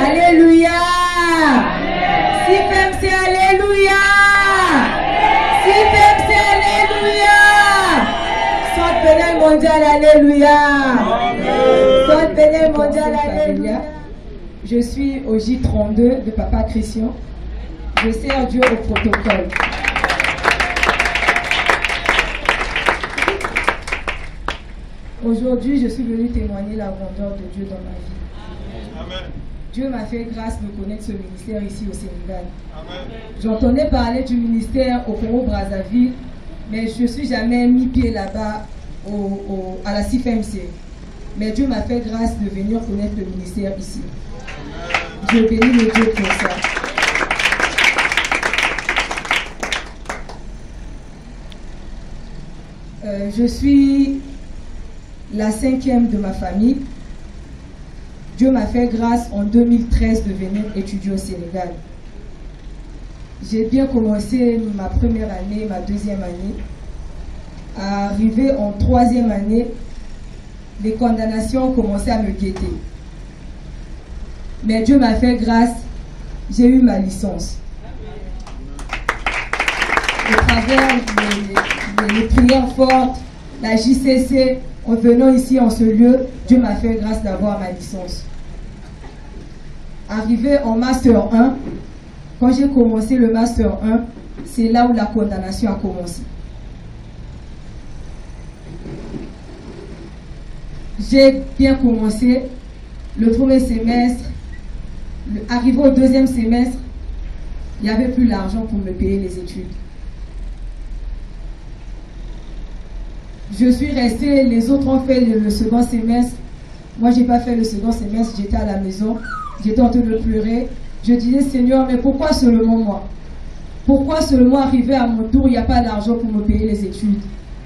Alléluia. CIFMC, alléluia. CIFMC, alléluia. Centre pénal mondial, alléluia. Centre pénal mondial, alléluia. Je suis au J32 de Papa Christian. Je sers Dieu au protocole. Aujourd'hui, je suis venue témoigner la grandeur de Dieu dans ma vie. Amen. Dieu m'a fait grâce de connaître ce ministère ici au Sénégal. J'entendais parler du ministère au Congo-Brazzaville, mais je ne suis jamais mis pied là-bas à la CIFMC. Mais Dieu m'a fait grâce de venir connaître le ministère ici. Je bénis le Dieu pour ça. Je suis la 5e de ma famille. Dieu m'a fait grâce en 2013 de venir étudier au Sénégal. J'ai bien commencé ma première année, ma deuxième année. Arrivé en 3e année, les condamnations ont commencé à me guetter. Mais Dieu m'a fait grâce, j'ai eu ma licence. Au travers les prières fortes, la JCC, en venant ici en ce lieu, Dieu m'a fait grâce d'avoir ma licence. Arrivé en Master 1, quand j'ai commencé le Master 1, c'est là où la condamnation a commencé. J'ai bien commencé le premier semestre. Arrivé au deuxième semestre, il n'y avait plus l'argent pour me payer les études. Je suis restée, les autres ont fait le second semestre. Moi, je n'ai pas fait le second semestre, j'étais à la maison, j'étais en train de pleurer. Je disais, Seigneur, mais pourquoi seulement moi? Pourquoi seulement arrivé à mon tour, il n'y a pas d'argent pour me payer les études?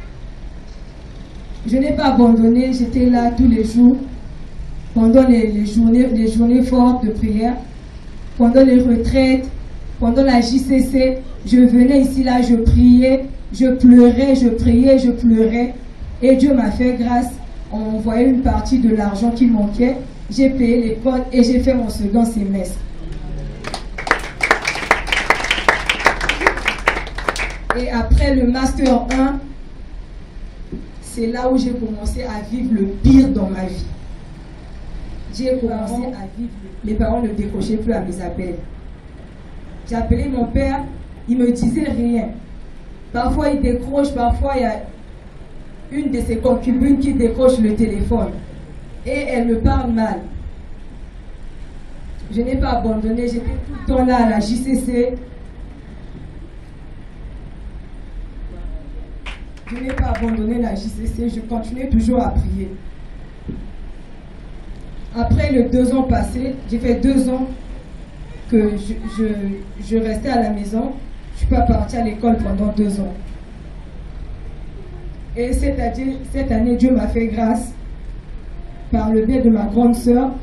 Je n'ai pas abandonné, j'étais là tous les jours, pendant les journées fortes de prière, pendant les retraites, pendant la JCC, je venais ici, là, je priais, je pleurais, je priais, je pleurais. Et Dieu m'a fait grâce, on m'envoyait une partie de l'argent qui manquait, j'ai payé l'école et j'ai fait mon second semestre. Et après le Master 1, c'est là où j'ai commencé à vivre le pire dans ma vie. J'ai commencé à vivre, mes parents ne décrochaient plus à mes appels. J'appelais mon père, il ne me disait rien. Parfois il décroche, parfois il y a une de ses concubines qui décroche le téléphone. Et elle me parle mal. Je n'ai pas abandonné, j'étais tout le temps là à la JCC. Je n'ai pas abandonné la JCC, je continuais toujours à prier. Après les 2 ans passés, j'ai fait 2 ans que je restais à la maison. Je ne suis pas partie à l'école pendant 2 ans. Et cette année, Dieu m'a fait grâce par le biais de ma grande sœur.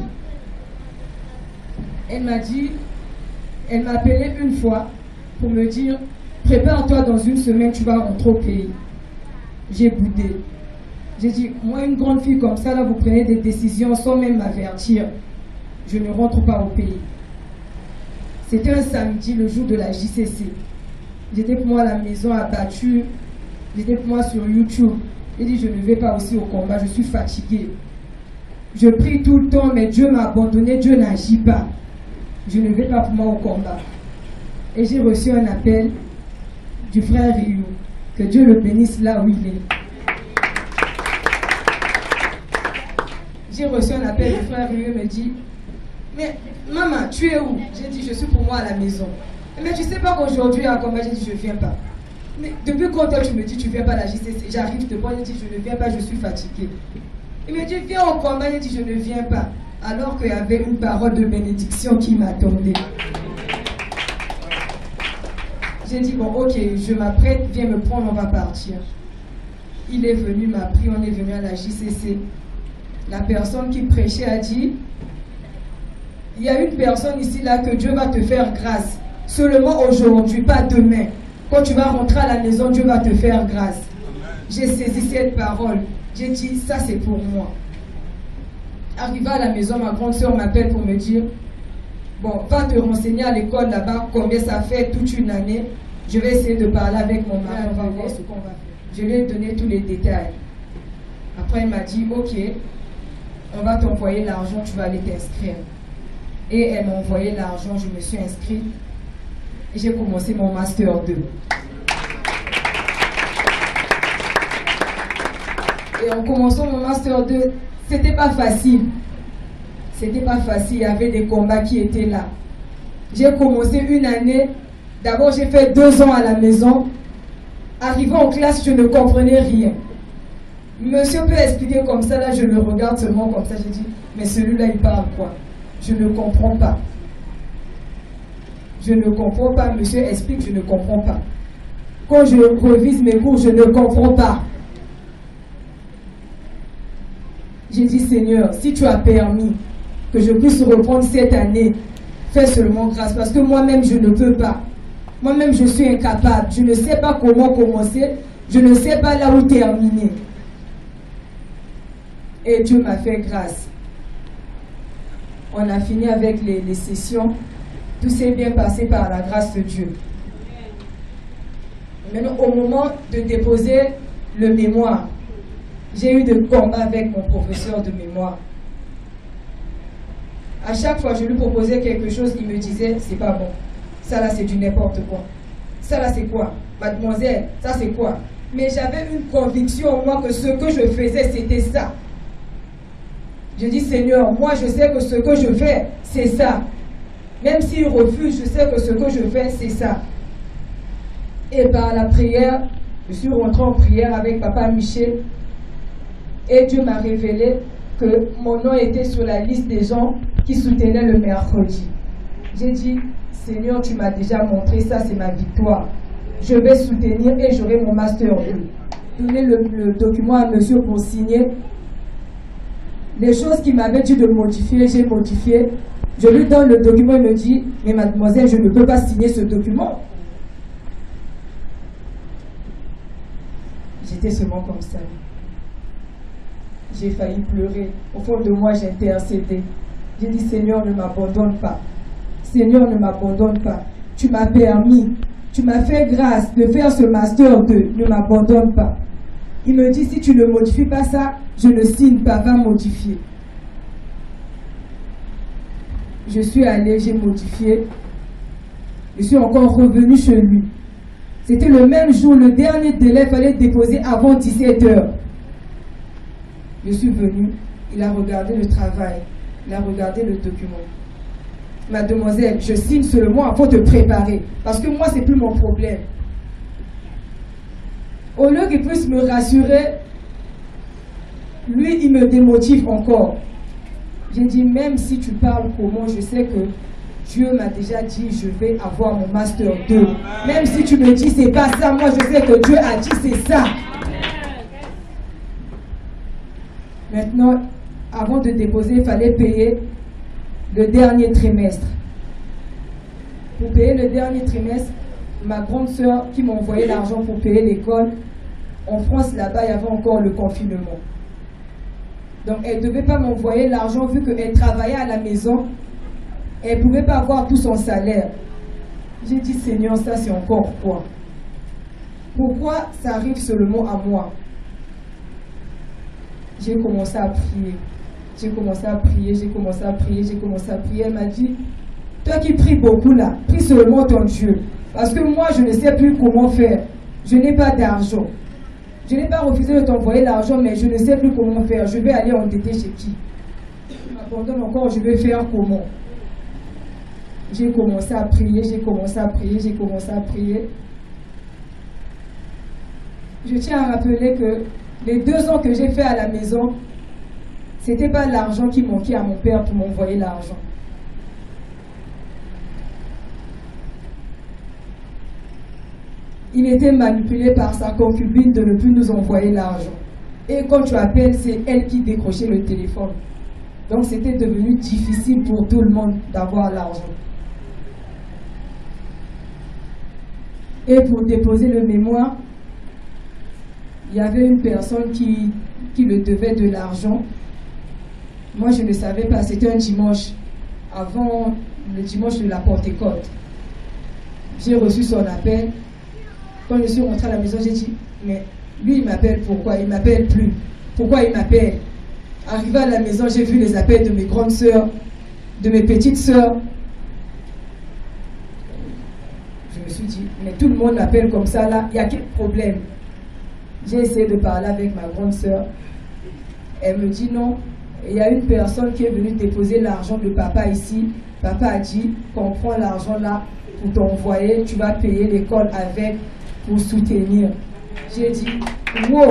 Elle m'a appelé une fois pour me dire, prépare-toi, dans 1 semaine, tu vas rentrer au pays. J'ai boudé. J'ai dit, moi, une grande fille comme ça, là, vous prenez des décisions sans même m'avertir. Je ne rentre pas au pays. C'était un samedi, le jour de la JCC. J'étais pour moi à la maison abattue. J'étais pour moi sur YouTube. J'ai dit, je ne vais pas aussi au combat, je suis fatiguée. Je prie tout le temps, mais Dieu m'a abandonné, Dieu n'agit pas. Je ne vais pas pour moi au combat. Et j'ai reçu un appel du frère Ryu. Que Dieu le bénisse là où il est. J'ai reçu un appel du frère Ryu, me dit, mais maman, tu es où? J'ai dit, je suis pour moi à la maison. Mais tu sais pas qu'aujourd'hui à combat, j'ai dit, je ne viens pas. Mais depuis quand tu me dis, tu ne viens pas à la JCC? J'arrive devant, j'ai dit, je ne viens pas, je suis fatiguée. Il me dit, viens au combat, j'ai dit, je ne viens pas. Alors qu'il y avait une parole de bénédiction qui m'attendait. J'ai dit, bon, ok, je m'apprête, viens me prendre, on va partir. Il est venu, m'a pris, on est venu à la JCC. La personne qui prêchait a dit, il y a une personne ici, là, que Dieu va te faire grâce. Seulement aujourd'hui, pas demain. Quand tu vas rentrer à la maison, Dieu va te faire grâce. J'ai saisi cette parole. J'ai dit, ça c'est pour moi. Arrivé à la maison, ma grande soeur m'appelle pour me dire, bon, va te renseigner à l'école là-bas, combien ça fait toute une année. Je vais essayer de parler avec mon mari, on va voir ce qu'on va faire. Je lui ai donné tous les détails. Après, il m'a dit, ok, on va t'envoyer l'argent, tu vas aller t'inscrire. Et elle m'a envoyé l'argent, je me suis inscrite. Et j'ai commencé mon Master 2. Et en commençant mon Master 2, c'était pas facile. C'était pas facile, il y avait des combats qui étaient là. J'ai commencé une année, d'abord j'ai fait 2 ans à la maison. Arrivant en classe, je ne comprenais rien. Monsieur peut expliquer comme ça, là je le regarde seulement comme ça, j'ai dit, mais celui-là il parle quoi? Je ne comprends pas. Je ne comprends pas, monsieur explique, je ne comprends pas. Quand je revise mes cours, je ne comprends pas. J'ai dit, Seigneur, si tu as permis que je puisse reprendre cette année, fais seulement grâce, parce que moi-même, je ne peux pas. Moi-même, je suis incapable. Je ne sais pas comment commencer. Je ne sais pas là où terminer. Et Dieu m'a fait grâce. On a fini avec les sessions. Tout s'est bien passé par la grâce de Dieu. Maintenant, au moment de déposer le mémoire, j'ai eu des combats avec mon professeur de mémoire. À chaque fois, je lui proposais quelque chose, il me disait, c'est pas bon. Ça là, c'est du n'importe quoi. Ça là, c'est quoi? Mademoiselle, ça c'est quoi? Mais j'avais une conviction en moi que ce que je faisais, c'était ça. Je dis, Seigneur, moi je sais que ce que je fais, c'est ça. Même s'il refuse, je sais que ce que je fais, c'est ça. Et par la prière, je suis rentrée en prière avec Papa Michel. Et Dieu m'a révélé que mon nom était sur la liste des gens qui soutenaient le mercredi. J'ai dit, Seigneur, tu m'as déjà montré ça, c'est ma victoire. Je vais soutenir et j'aurai mon Master 2. Donner le document à monsieur pour signer. Les choses qu'il m'avait dit de modifier, j'ai modifié. Je lui donne le document, il me dit, mais mademoiselle, je ne peux pas signer ce document. J'étais seulement comme ça. J'ai failli pleurer. Au fond de moi, j'ai intercédé. J'ai dit, Seigneur, ne m'abandonne pas. Seigneur, ne m'abandonne pas. Tu m'as permis, tu m'as fait grâce de faire ce Master 2. Ne m'abandonne pas. Il me dit, si tu ne modifies pas ça, je ne signe pas, va modifier. Je suis allée, j'ai modifié. Je suis encore revenue chez lui. C'était le même jour, le dernier délai, il fallait déposer avant 17 h. Je suis venue, il a regardé le travail, il a regardé le document. Mademoiselle, je signe seulement avant de préparer, parce que moi, c'est plus mon problème. Au lieu qu'il puisse me rassurer, lui, il me démotive encore. J'ai dit, même si tu parles comment, je sais que Dieu m'a déjà dit, je vais avoir mon Master 2. Même si tu me dis, c'est pas ça, moi, je sais que Dieu a dit, c'est ça. Maintenant, avant de déposer, il fallait payer le dernier trimestre. Pour payer le dernier trimestre, ma grande sœur qui m'a envoyé l'argent pour payer l'école, en France, là-bas, il y avait encore le confinement. Donc, elle ne devait pas m'envoyer l'argent vu qu'elle travaillait à la maison. Elle ne pouvait pas avoir tout son salaire. J'ai dit, Seigneur, ça c'est encore quoi? Pourquoi ça arrive seulement à moi? J'ai commencé à prier. J'ai commencé à prier, j'ai commencé à prier, j'ai commencé à prier. Elle m'a dit, toi qui pries beaucoup là, prie seulement ton Dieu. Parce que moi, je ne sais plus comment faire. Je n'ai pas d'argent. Je n'ai pas refusé de t'envoyer l'argent, mais je ne sais plus comment faire. Je vais aller endetter chez qui? Je m'abandonne encore, je vais faire comment? J'ai commencé à prier, j'ai commencé à prier, j'ai commencé à prier. Je tiens à rappeler que les 2 ans que j'ai fait à la maison, ce n'était pas l'argent qui manquait à mon père pour m'envoyer l'argent. Il était manipulé par sa concubine de ne plus nous envoyer l'argent. Et quand tu appelles, c'est elle qui décrochait le téléphone. Donc c'était devenu difficile pour tout le monde d'avoir l'argent. Et pour déposer le mémoire, il y avait une personne qui le devait de l'argent. Moi, je ne savais pas, c'était un dimanche. avant le dimanche de la Pentecôte. J'ai reçu son appel. Quand je suis rentrée à la maison, j'ai dit, mais lui, il m'appelle pourquoi? Il ne m'appelle plus. Pourquoi il m'appelle? Arrivé à la maison, j'ai vu les appels de mes grandes sœurs, de mes petites sœurs. Je me suis dit, mais tout le monde m'appelle comme ça, là, il y a quel problème? J'ai essayé de parler avec ma grande sœur. Elle me dit non, il y a une personne qui est venue déposer l'argent de papa ici. Papa a dit qu'on prend l'argent là pour t'envoyer, tu vas payer l'école avec pour soutenir. J'ai dit, wow!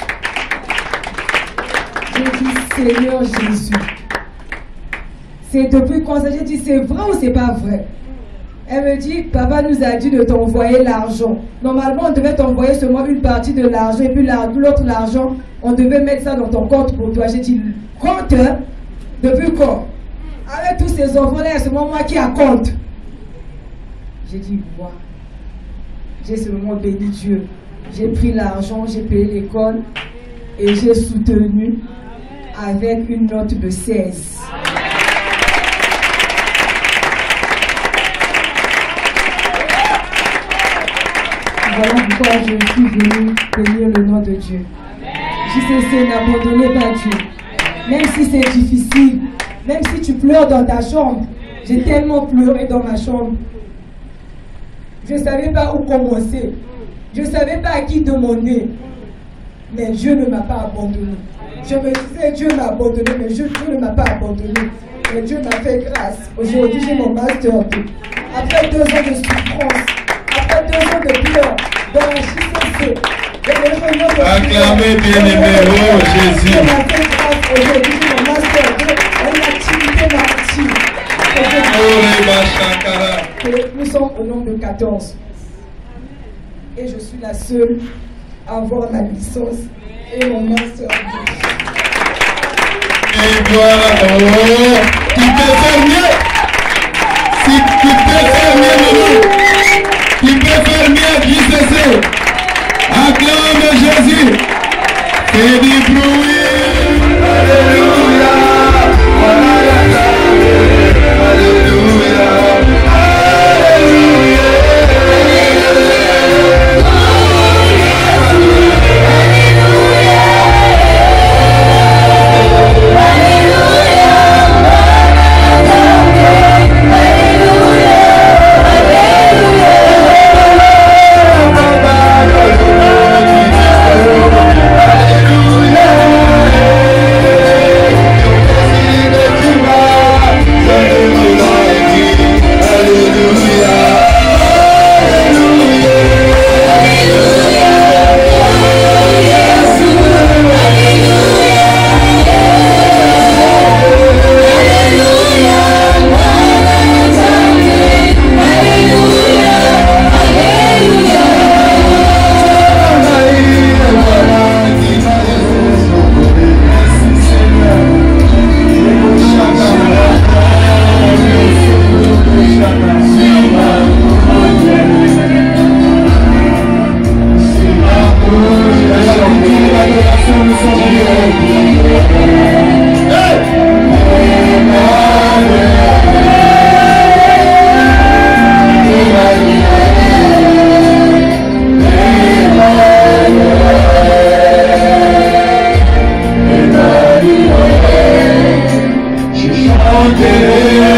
J'ai dit, Seigneur Jésus. C'est depuis quand ça? J'ai dit, c'est vrai ou c'est pas vrai? Elle me dit, papa nous a dit de t'envoyer l'argent. Normalement, on devait t'envoyer seulement une partie de l'argent et puis l'autre l'argent, on devait mettre ça dans ton compte pour toi. J'ai dit, compte? Depuis quand? Avec tous ces enfants-là, il y a seulement moi qui a compte. J'ai dit, moi, j'ai seulement béni Dieu. J'ai pris l'argent, j'ai payé l'école et j'ai soutenu avec une note de 16. Voilà pourquoi je suis venue bénir le nom de Dieu. J'ai cessé, n'abandonnez pas Dieu. Même si c'est difficile, même si tu pleures dans ta chambre. J'ai tellement pleuré dans ma chambre. Je ne savais pas où commencer. Je ne savais pas à qui demander. Mais Dieu ne m'a pas abandonné. Je me disais, Dieu m'a abandonné, mais Dieu ne m'a pas abandonné. Mais Dieu m'a fait grâce. Aujourd'hui, j'ai mon master 2. Après 2 ans de souffrance, après 2 ans de pleurs, dans la JCC, acclamez bien-aimé, oh Jésus. Dieu m'a fait grâce. Aujourd'hui, j'ai mon master 2 en activité maritime. Nous sommes au nombre de 14. Et je suis la seule à avoir ma licence et mon master 2. Et voilà, oh, tu peux faire mieux. Si tu peux faire mieux, maman. Tu peux faire mieux, JCC. Acclame Jésus. Fais du bruit. Alléluia. Alléluia. Yeah.